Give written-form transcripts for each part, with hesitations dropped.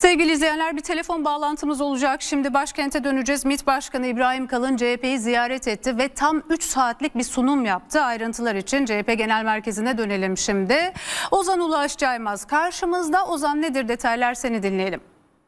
Sevgili izleyenler, bir telefon bağlantımız olacak. Şimdi başkente döneceğiz. MİT Başkanı İbrahim Kalın CHP'yi ziyaret etti ve tam 3 saatlik bir sunum yaptı. Ayrıntılar için CHP Genel Merkezi'ne dönelim şimdi. Ozan Ulaş Caymaz karşımızda. Ozan, nedir detaylar, seni dinleyelim.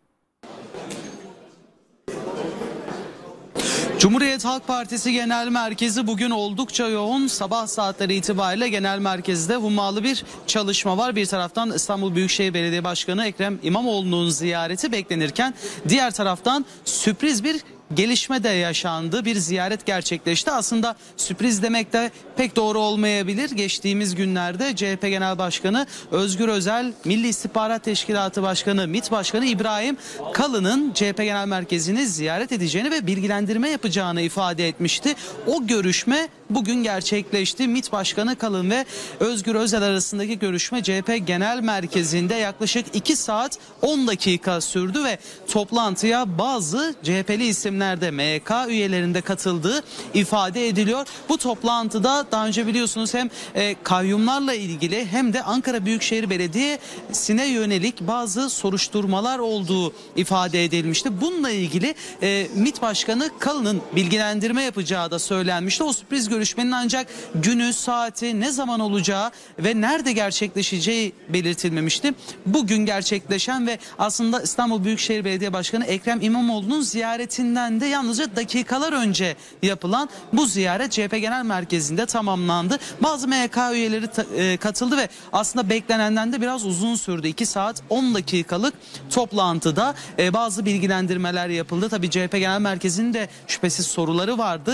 Cumhuriyet Halk Partisi Genel Merkezi bugün oldukça yoğun. Sabah saatleri itibariyle genel merkezde hummalı bir çalışma var. Bir taraftan İstanbul Büyükşehir Belediye Başkanı Ekrem İmamoğlu'nun ziyareti beklenirken diğer taraftan sürpriz bir gelişme de yaşandı. Bir ziyaret gerçekleşti. Aslında sürpriz demek de pek doğru olmayabilir. Geçtiğimiz günlerde CHP Genel Başkanı Özgür Özel, Milli İstihbarat Teşkilatı Başkanı, MİT Başkanı İbrahim Kalın'ın CHP Genel Merkezi'ni ziyaret edeceğini ve bilgilendirme yapacağını ifade etmişti. O görüşme bugün gerçekleşti. MİT Başkanı Kalın ve Özgür Özel arasındaki görüşme CHP Genel Merkezi'nde yaklaşık 2 saat 10 dakika sürdü ve toplantıya bazı CHP'li isimlerde MYK üyelerinde katıldığı ifade ediliyor. Bu toplantıda daha önce biliyorsunuz hem kayyumlarla ilgili hem de Ankara Büyükşehir Belediyesi'ne yönelik bazı soruşturmalar olduğu ifade edilmişti. Bununla ilgili MİT Başkanı Kalın'ın bilgilendirme yapacağı da söylenmişti. O sürpriz görüşmenin ancak günü, saati, ne zaman olacağı ve nerede gerçekleşeceği belirtilmemişti. Bugün gerçekleşen ve aslında İstanbul Büyükşehir Belediye Başkanı Ekrem İmamoğlu'nun ziyaretinden de yalnızca dakikalar önce yapılan bu ziyaret CHP Genel Merkezi'nde tamamlandı. Bazı MYK üyeleri katıldı ve aslında beklenenden de biraz uzun sürdü. 2 saat 10 dakikalık toplantıda bazı bilgilendirmeler yapıldı. Tabii CHP Genel Merkezi'nin de şüphesiz soruları vardı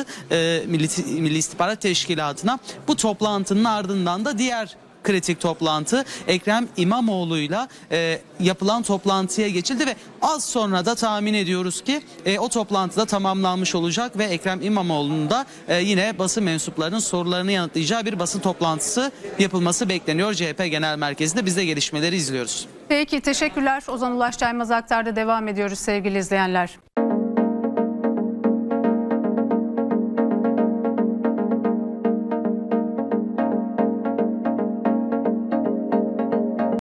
Milli İstihbarat Teşkilatı'na. Bu toplantının ardından da diğer kritik toplantı Ekrem İmamoğlu'yla yapılan toplantıya geçildi ve az sonra da tahmin ediyoruz ki o toplantıda tamamlanmış olacak ve Ekrem İmamoğlu'nun da yine basın mensuplarının sorularını yanıtlayacağı bir basın toplantısı yapılması bekleniyor CHP Genel Merkezi'nde. Biz de gelişmeleri izliyoruz. Peki, teşekkürler. Ozan Ulaş Caymaz aktardı. Devam ediyoruz sevgili izleyenler.